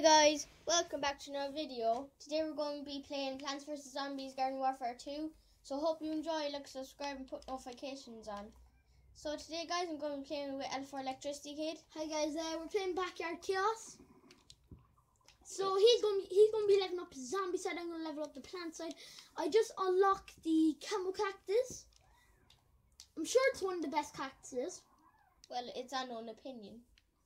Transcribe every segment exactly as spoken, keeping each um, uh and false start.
guys, welcome back to another video. Today we're going to be playing Plants vs Zombies Garden Warfare two. So hope you enjoy, like, subscribe and put notifications on. So today guys, I'm going to be playing with L four Electricity Kid. Hi guys, uh, we're playing Backyard Chaos. So he's going to be, he's going to be leveling up the zombie side, I'm going to level up the plant side. I just unlocked the Camo Cactus. I'm sure it's one of the best cactuses. Well, it's on own opinion.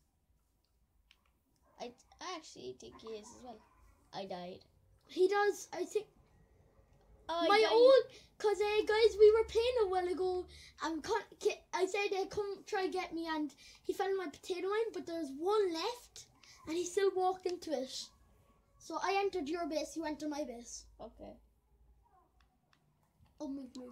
I, I actually think he is as well. I died. He does, I think. Oh, my died. old, cause uh, guys, we were playing a while ago, and I said uh, come try get me, and he fell in my potato mine, but there's one left, and he still walked into it. So I entered your base, you entered my base. Okay. Oh, move, move.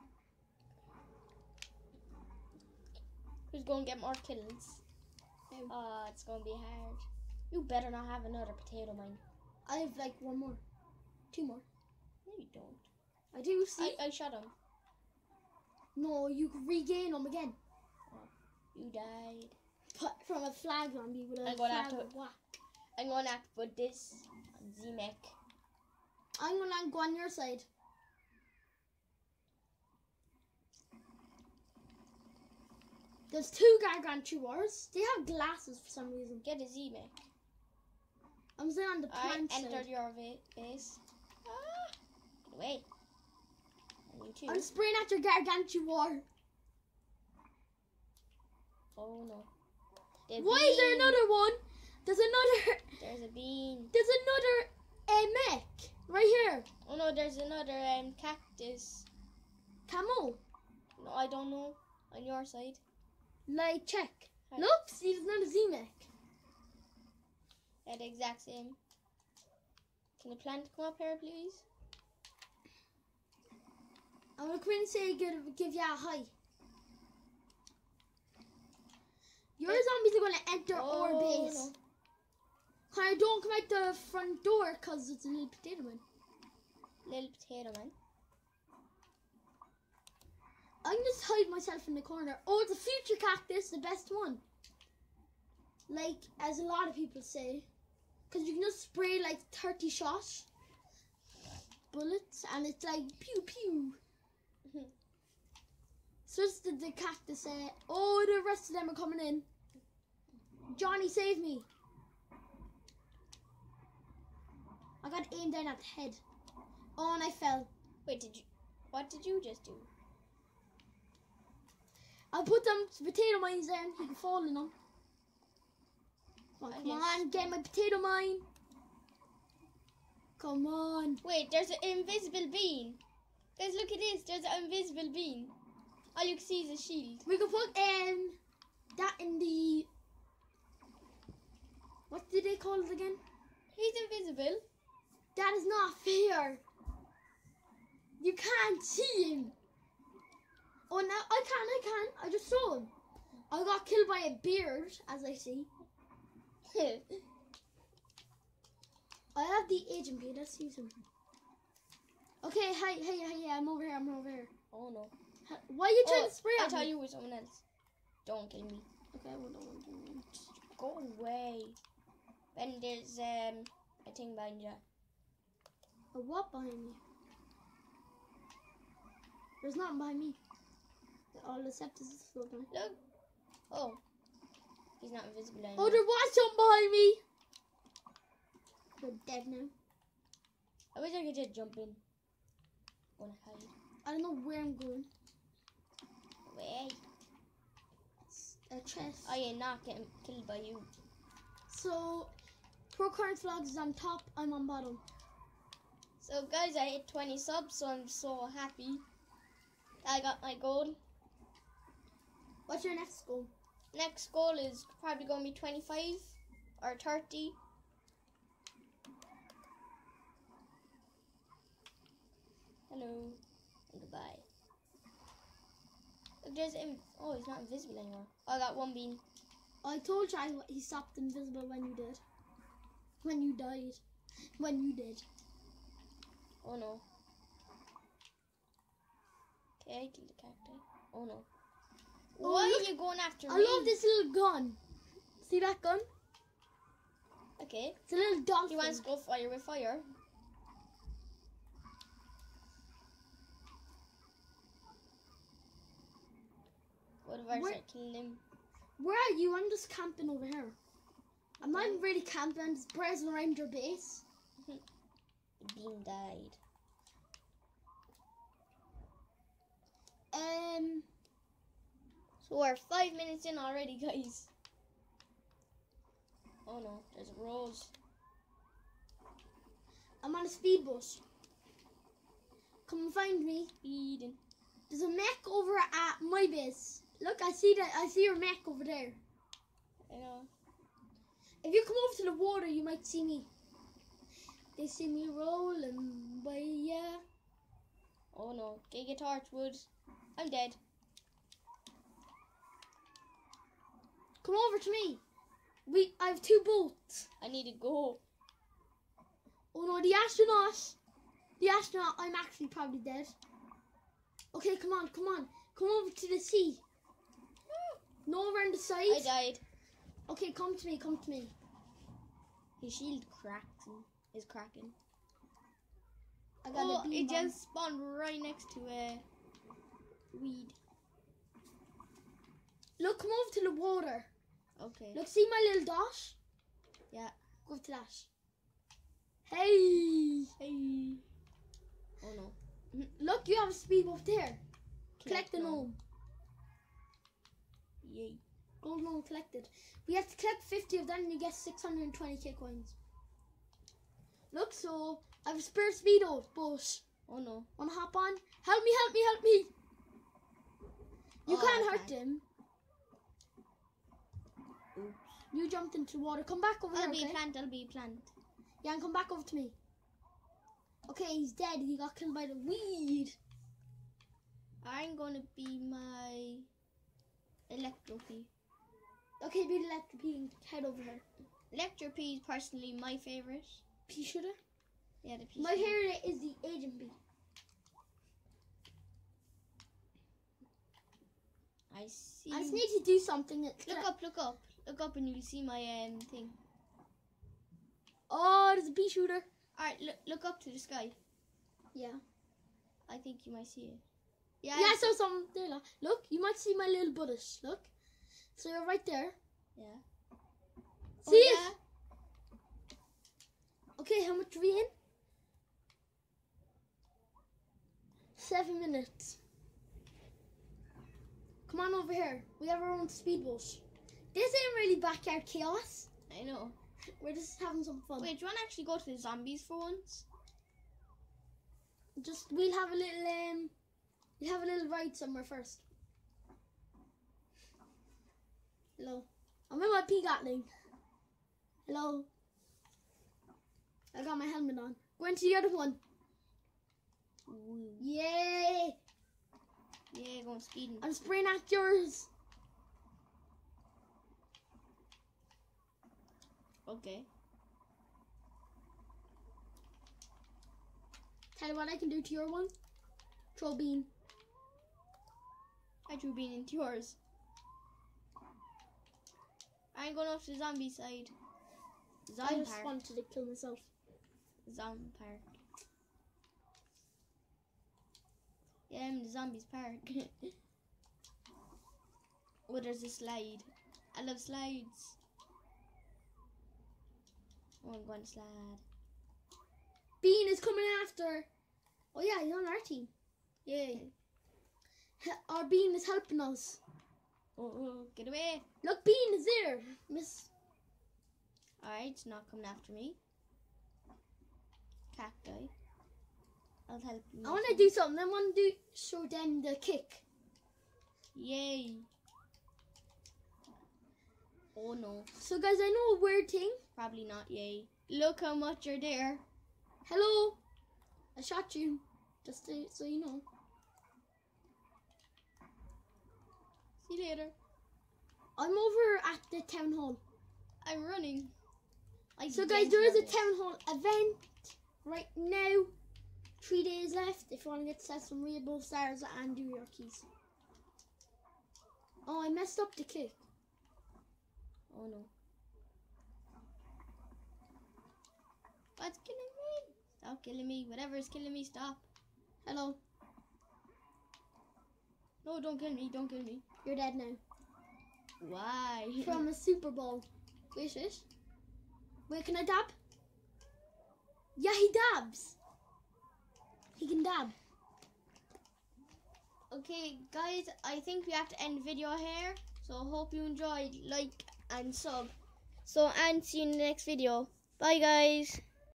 Who's going to get more kills? Um, uh, it's going to be hard. You better not have another potato mine. I have like one more, two more. No, you don't. I do, see? I, I shot him. No, you can regain them again. Oh, you died. But from a flag zombie with a I'm going flag to of whack. I'm going to have to put this on Z-Mech. I'm going to go on your side. There's two Gargantuars. They have glasses for some reason. Get a Z-Mech. I'm saying on the plant I side. entered your base. Ah, get away. And you too. I'm spraying at your Gargantuar. Oh no. The Why bean. is there another one? There's another. There's a bean. There's another uh, mech right here. Oh no, there's another um cactus. Camo. No, I don't know. On your side. Like check. Hi. Look, see, there's not a Z-Mech. Yeah, the exact same. Can the plant come up here, please? I'm gonna come in and say give, give you a hi. Your Hey. zombies are gonna enter Oh, our base. no. I don't come out the front door because it's a little potato man. Little potato man. I can just hide myself in the corner. Oh, it's a future cactus, the best one. Like, as a lot of people say. Because you can just spray like thirty shots. Bullets. And it's like pew pew. So it's the, the cactus. Uh, oh, the rest of them are coming in. Johnny, save me. I got aimed down at the head. Oh, and I fell. Wait, did you? What did you just do? I'll put them potato mines down. He can fall in them. Come on, I come guess. on, get my potato mine. Come on. Wait, there's an invisible bean. Guys, look at this. There's an invisible bean. All you can see is a shield. We can put um that in the. What did they call it again? He's invisible. That is not fair. You can't see him. Oh, now I can, I can. I just saw him. I got killed by a beard, as I see. I have the agent key. Let's use him. Okay, hi, hey, hey, yeah, I'm over here. I'm over here. Oh no. Hi- Why are you trying Oh, to spray I at thought me? you were someone else. Don't kill me. Okay, well, don't want to. Go away. Ben, there's um a thing behind you. A what behind me? There's nothing behind me. All the septus is still behind. Look. Oh. He's not invisible anymore. Oh, there was something behind me. You're dead now. I wish I could just jump in. Wanna hide? I don't know where I'm going. Away. It's a chest. I am not getting killed by you. So, Pro Current Vlogs is on top. I'm on bottom. So guys, I hit twenty subs, so I'm so happy. I got my goal. What's your next goal? Next goal is probably going to be twenty-five or thirty. Hello and goodbye. Look, there's in oh, he's not invisible anymore. Oh, I got one bean. I told you I, he stopped invisible when you did. When you died. When you did. Oh no. Okay, I killed the cacti. Oh no. Oh, Why look, are you going after I me? love this little gun. See that gun? I Okay. It's a little dolphin. He wants to go fire with fire. What if I Where- start killing him? Where are you? I'm just camping over here. I'm not even really camping. I'm just browsing around your base. The bean died. Um, So we're five minutes in already, guys. Oh no, there's a rose. I'm on a speedboat. Come and find me. Speeding. There's a mech over at my base. Look, I see that. I see your mech over there. I know. If you come over to the water, you might see me. They see me rolling by ya. Oh no, Giga Torchwood. I'm dead. Come over to me. We, I have two boats. I need to go. Oh no, the astronaut. The astronaut, I'm actually probably dead. Okay, come on, come on. Come over to the sea. No, around the side. I died. Okay, come to me, come to me. His shield cracked and is cracking. I got Oh, a beam it bomb. just spawned right next to a weed. Look, come over to the water. Okay. Look, see my little dot? Yeah. Go to that. Hey! Hey. Oh no. Look, you have a speedboat there. Collect the gnome. gnome. Yay. Gold gnome collected. We have to collect fifty of them and you get six hundred twenty K coins. Look, so I have a spare speedo, but Oh no. wanna hop on? Help me, help me, help me! You Oh, can't I hurt can't. him. Oops. You jumped into the water. Come back over I'll here, be okay? plant, I'll be plant. Yeah, and come back over to me. Okay, he's dead. He got killed by the weed. I'm gonna be my Electropy. Okay, be the electric pea and head over here. Electropy is personally my favorite. Pea shooter. Yeah, the piece. My favorite is the agent bee. I see. I just need to do something. That Look up, look up, look up, and you'll see my um thing. Oh, there's a pea shooter. All right, look, look up to the sky. Yeah. I think you might see it. Yeah. Yeah, I saw some there. Look. Look, you might see my little buddish. Look. So you're right there. Yeah. See it? Oh, Okay, how much are we in? Seven minutes. Come on over here. We have our own speedboat. This ain't really backyard chaos. yeah. I know. We're just having some fun. Wait, do you want to actually go to the zombies for once? Just we'll have a little um, we'll have a little ride somewhere first. Hello. I'm in my pea gatling. Hello. I got my helmet on. Go into the other one. Woo. Yay! Yeah, going speeding. I'm spraying at yours. Okay. Tell you what I can do to your one. Throw bean. I threw bean into yours. I'm going off to the zombie side. I Zombie just park. wanted to kill myself. Zombie park. Yeah, I'm in the zombies park. Oh, there's a slide. I love slides. Oh, I'm going to slide. Bean is coming after. Oh yeah, he's on our team. Yay. He- Our Bean is helping us. Oh, oh, get away. Look, Bean is there. Miss. Alright, it's not coming after me. Cacti. I'll help you. I want to do something. I want to do show them the kick. Yay. Oh no. So guys, I know a weird thing. Probably not yay. Look how much you're there. Hello. I shot you. Just to, so you know. See you later. I'm over at the town hall. I'm running. I So dare guys, there is a this. town hall event right now. Three days left if you want to get set some Rainbow Stars and do your keys. Oh, I messed up the kick. Oh no. That's killing me. Stop killing me. Whatever is killing me, stop. Hello. No, don't kill me. Don't kill me. You're dead now. Why? From a Super Bowl. Wait, wait. Wait, can I dab? Yeah, he dabs. He can dab. Okay, guys, I think we have to end the video here. So hope you enjoyed. Like and sub. So, and see you in the next video. Bye, guys.